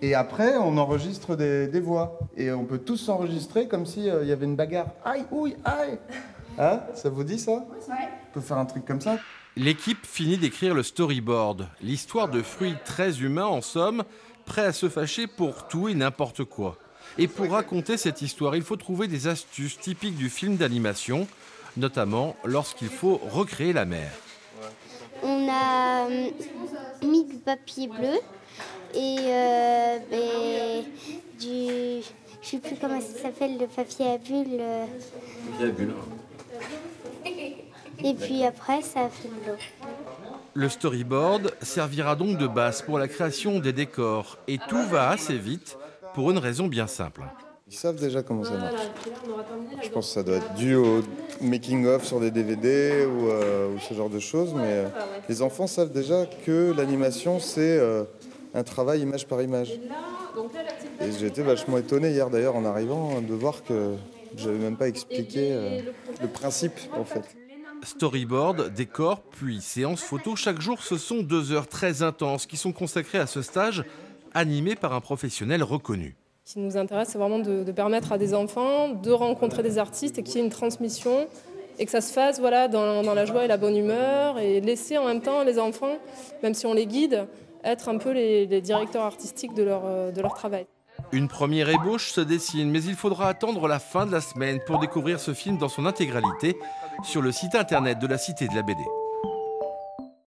Et après, on enregistre des voix. Et on peut tous s'enregistrer comme s'il y avait une bagarre. Aïe, ouille, aïe. Hein? Ça vous dit ça? Ouais. On peut faire un truc comme ça. L'équipe finit d'écrire le storyboard, l'histoire de fruits très humains en somme, prêts à se fâcher pour tout et n'importe quoi. Et pour raconter cette histoire, il faut trouver des astuces typiques du film d'animation, notamment lorsqu'il faut recréer la mer. On a mis du papier bleu et du... Je sais plus comment ça s'appelle, le papier à bulles. Papier à bulles. Et puis après, ça a fait de l'eau. Le storyboard servira donc de base pour la création des décors. Et tout va assez vite pour une raison bien simple. Ils savent déjà comment ça marche. Je pense que ça doit être dû au making-of sur des DVD ou ce genre de choses. Mais les enfants savent déjà que l'animation, c'est un travail image par image. Et j'ai été vachement étonné hier d'ailleurs en arrivant de voir que je n'avais même pas expliqué le principe en fait. Storyboard, décor, puis séance photo. Chaque jour, ce sont 2 heures très intenses qui sont consacrées à ce stage animé par un professionnel reconnu. Ce qui nous intéresse, c'est vraiment de permettre à des enfants de rencontrer des artistes et qu'il y ait une transmission et que ça se fasse voilà, dans la joie et la bonne humeur et laisser en même temps les enfants, même si on les guide, être un peu les directeurs artistiques de leur travail. Une première ébauche se dessine, mais il faudra attendre la fin de la semaine pour découvrir ce film dans son intégralité sur le site internet de la Cité de la BD.